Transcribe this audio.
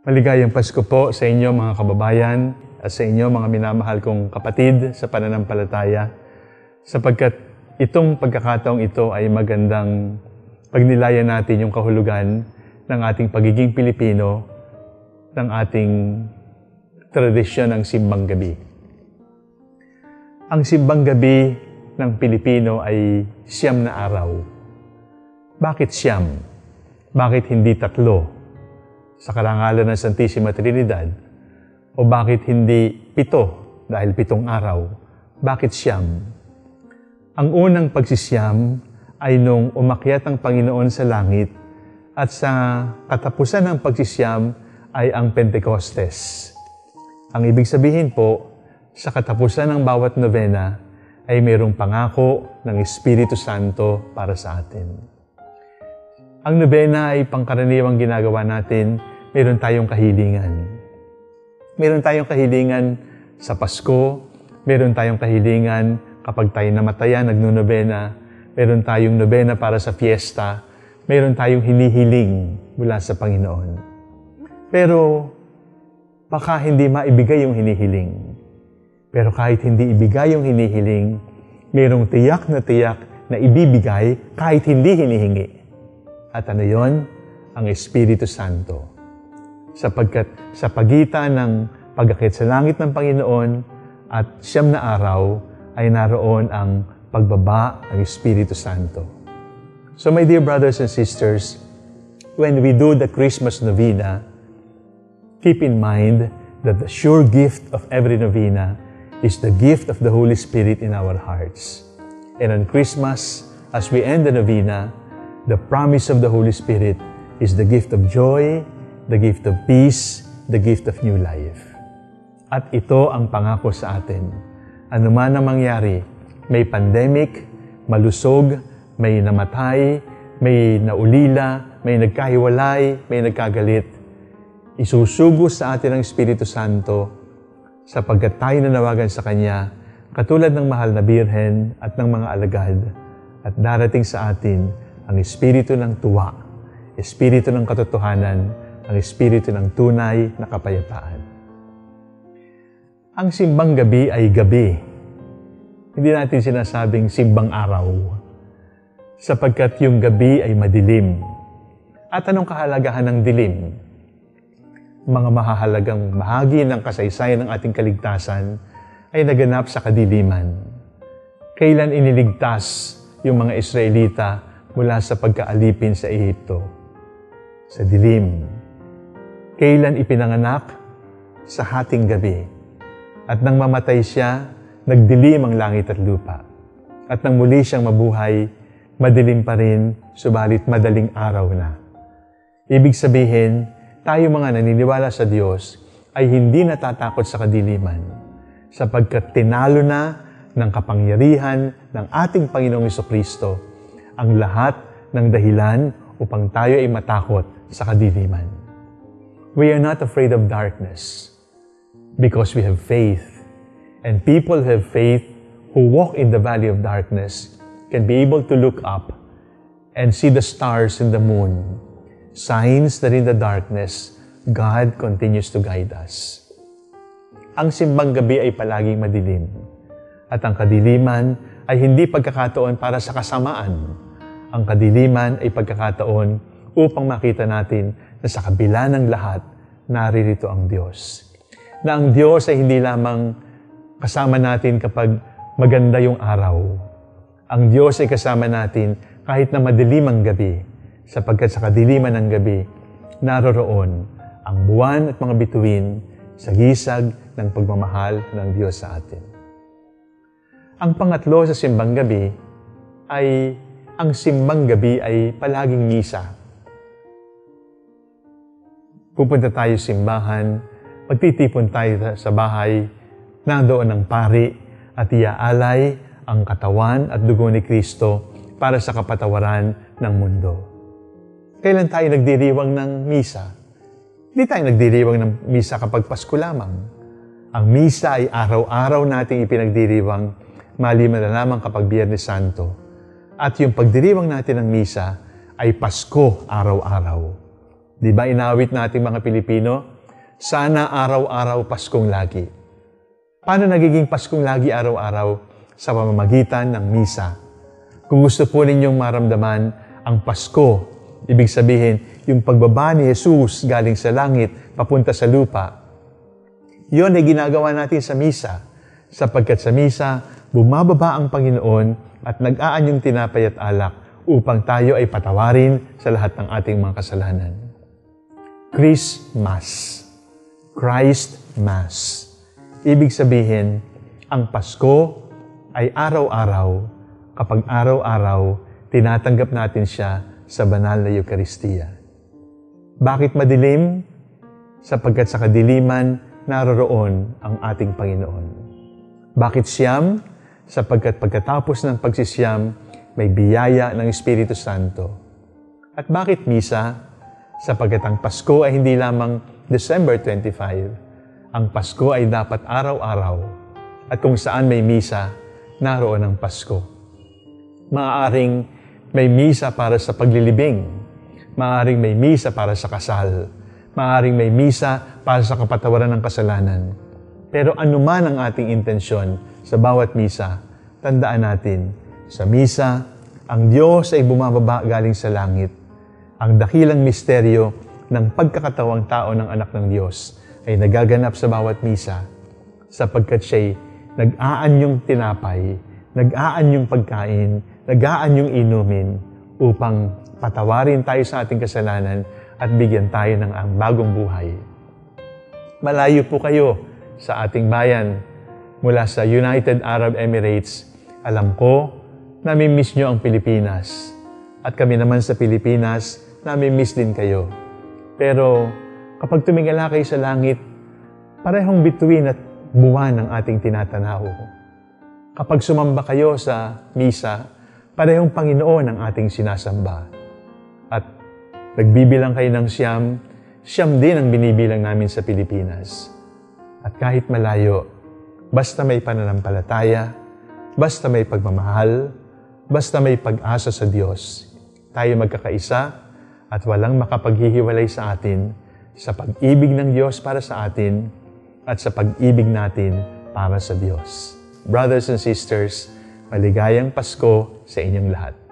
Maligayang Pasko po sa inyo mga kababayan at sa inyo mga minamahal kong kapatid sa pananampalataya, sapagkat itong pagkakataong ito ay magandang pagnilayan natin yung kahulugan ng ating pagiging Pilipino, ng ating tradisyon ng Simbang Gabi. Ang Simbang Gabi ng Pilipino ay 9 na araw. Bakit 9? Bakit hindi 3? Sa karangalan ng Santissima Trinidad? O bakit hindi 7 dahil 7 araw? Bakit 9? Ang unang pagsisiyam ay nung umakyat ang Panginoon sa langit at sa katapusan ng pagsisiyam ay ang Pentecostes. Ang ibig sabihin po, sa katapusan ng bawat novena ay mayroong pangako ng Espiritu Santo para sa atin. Ang nobena ay pangkaraniwang ginagawa natin, meron tayong kahilingan. Meron tayong kahilingan sa Pasko, meron tayong kahilingan kapag tayo namatayan, nagnonobena, meron tayong nobena para sa fiesta, meron tayong hinihiling mula sa Panginoon. Pero baka hindi maibigay yung hinihiling. Pero kahit hindi ibigay yung hinihiling, merong tiyak na ibibigay kahit hindi hinihingi. At ano yon? Ang Espiritu Santo. Sapagkat sa pagitan ng pag-akyat sa langit ng Panginoon at 9 na araw ay naroon ang pagbaba ng Espiritu Santo. So my dear brothers and sisters, when we do the Christmas novena, keep in mind that the sure gift of every novena is the gift of the Holy Spirit in our hearts. And on Christmas, as we end the novena, the promise of the Holy Spirit is the gift of joy, the gift of peace, the gift of new life. At ito ang pangako sa atin. Ano man ang mangyari, may pandemic, malusog, may namatay, may naulila, may nagkahiwalay, may nagkagalit, isusugo sa atin ang Espiritu Santo sapagkat tayo nanawagan sa Kanya katulad ng mahal na Birhen at ng mga alagad at darating sa atin ang Espiritu ng tuwa, Espiritu ng katotohanan, ang Espiritu ng tunay na kapayapaan. Ang Simbang Gabi ay gabi. Hindi natin sinasabing simbang araw, sapagkat yung gabi ay madilim. At anong kahalagahan ng dilim? Mga mahahalagang bahagi ng kasaysayan ng ating kaligtasan ay naganap sa kadiliman. Kailan iniligtas yung mga Israelita mula sa pagkaalipin sa Ehipto? Sa dilim. Kailan ipinanganak? Sa hating gabi. At nang mamatay siya, nagdilim ang langit at lupa. At nang muli siyang mabuhay, madilim pa rin, subalit madaling araw na. Ibig sabihin, tayo mga naniniwala sa Diyos ay hindi natatakot sa kadiliman, sapagkat tinalo na ng kapangyarihan ng ating Panginoong Jesucristo ang lahat ng dahilan upang tayo ay matakot sa kadiliman. We are not afraid of darkness because we have faith. And people who have faith, who walk in the valley of darkness, can be able to look up and see the stars and the moon, signs that in the darkness, God continues to guide us. Ang Simbang Gabi ay palaging madilim, at ang kadiliman ay hindi pagkakataon para sa kasamaan. Ang kadiliman ay pagkakataon upang makita natin na sa kabila ng lahat, naririto ang Diyos. Na ang Diyos ay hindi lamang kasama natin kapag maganda yung araw. Ang Diyos ay kasama natin kahit na madilim ang gabi, sapagkat sa kadiliman ng gabi, naroroon ang buwan at mga bituin sa gisag ng pagmamahal ng Diyos sa atin. Ang pangatlo sa Simbang Gabi ay ang Simbang Gabi ay palaging misa. Pupunta tayo sa simbahan, magtitipon tayo sa bahay, nandoon ang pari at iaalay ang katawan at dugo ni Kristo para sa kapatawaran ng mundo. Kailan tayo nagdiriwang ng misa? Hindi tayo nagdiriwang ng misa kapag Pasko lamang. Ang misa ay araw-araw nating ipinagdiriwang, maliban na lamang kapag Biyernes Santo. At yung pagdiriwang natin ng misa ay Pasko araw-araw. Di ba inawit natin mga Pilipino? Sana araw-araw Paskong lagi. Paano nagiging Paskong lagi araw-araw? Sa pamamagitan ng misa. Kung gusto po ninyong maramdaman ang Pasko, ibig sabihin, yung pagbaba ni Jesus galing sa langit, papunta sa lupa, yun ay ginagawa natin sa misa. Sapagkat sa misa, bumababa ang Panginoon at nag-aanyong tinapay at alak upang tayo ay patawarin sa lahat ng ating mga kasalanan. Christmas. Christ Mass. Ibig sabihin, ang Pasko ay araw-araw, kapag araw-araw, tinatanggap natin siya sa banal na Eucharistia. Bakit madilim? Sapagkat sa kadiliman, naroroon ang ating Panginoon. Bakit siyam? Sapagkat pagkatapos ng pagsisiyam, may biyaya ng Espiritu Santo. At bakit misa? Sapagkat ang Pasko ay hindi lamang December 25. Ang Pasko ay dapat araw-araw. At kung saan may misa, naroon ang Pasko. Maaaring may misa para sa paglilibing. Maaaring may misa para sa kasal. Maaaring may misa para sa kapatawaran ng kasalanan. Pero anuman ang ating intensyon sa bawat misa, tandaan natin, sa misa, ang Diyos ay bumababa galing sa langit. Ang dakilang misteryo ng pagkakatawang tao ng anak ng Diyos ay nagaganap sa bawat misa sapagkat siya'y nag-aanyong tinapay, nag-aanyong pagkain, nag-aanyong inumin upang patawarin tayo sa ating kasalanan at bigyan tayo ng ang bagong buhay. Malayo po kayo sa ating bayan mula sa United Arab Emirates. Alam ko, nami-miss nyo ang Pilipinas. At kami naman sa Pilipinas, nami-miss din kayo. Pero kapag tumingala kayo sa langit, parehong bituin at buwan ang ating tinatanaw. Kapag sumamba kayo sa misa, parehong Panginoon ang ating sinasamba. At nagbibilang kayo ng siyam, siyam din ang binibilang namin sa Pilipinas. At kahit malayo, basta may pananampalataya, basta may pagmamahal, basta may pag-asa sa Diyos, tayo magkakaisa at walang makapaghihiwalay sa atin sa pag-ibig ng Diyos para sa atin at sa pag-ibig natin para sa Diyos. Brothers and sisters, maligayang Pasko sa inyong lahat.